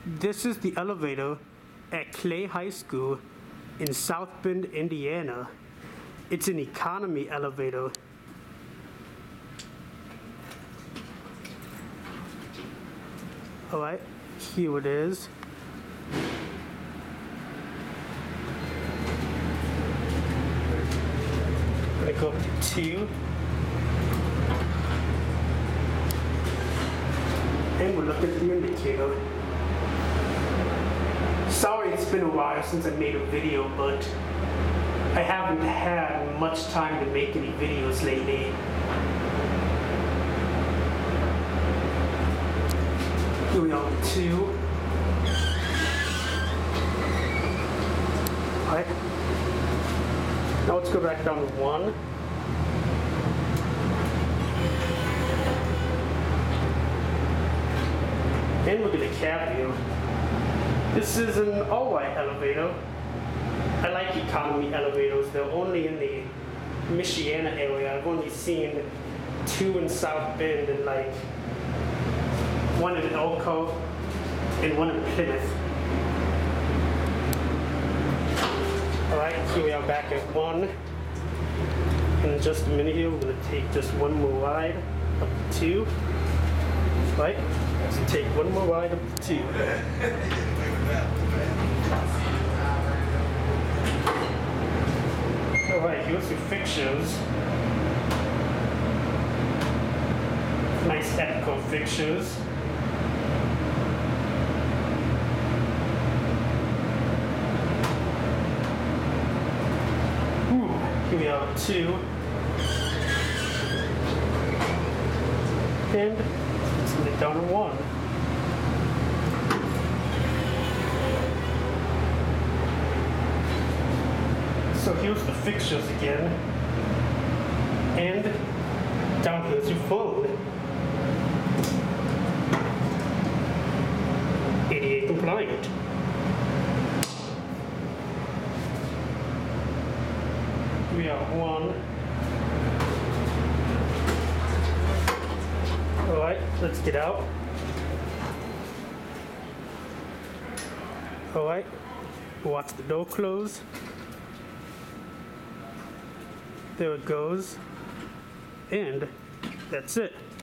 This is the elevator at Clay High School in South Bend, Indiana. It's an economy elevator. Alright, here it is. I go up to 2. And we'll look at the indicator. Sorry it's been a while since I made a video, but I haven't had much time to make any videos lately. Here we are, 2. Alright. Now let's go back down to 1. And look at the cab view. This is an all-white elevator. I like economy elevators. They're only in the Michiana area. I've only seen 2 in South Bend and like 1 in Elko and 1 in Plymouth. Alright, here we are back at 1. In just a minute here, we're going to take just 1 more ride up to 2. Right? Let's take 1 more ride up to 2. Alright, here's your fixtures. Nice Atco fixtures. Here we are, 2. And let's get it down to 1. So here's the fixtures again. And down here's your phone. ADA compliant. We are 1. Alright, let's get out. Alright, watch the door close. There it goes. And that's it.